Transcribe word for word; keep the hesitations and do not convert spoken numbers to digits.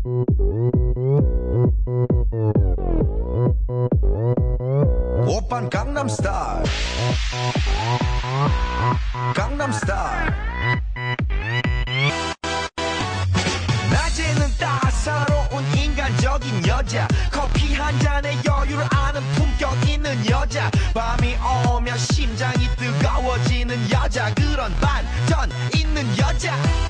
오빤 강남스타일 강남스타일 낮에는 따사로운 인간적인 여자 커피 한 잔에 여유를 아는 품격 있는 여자 밤이 오면 심장이 뜨거워지는 여자 그런 반전 있는 여자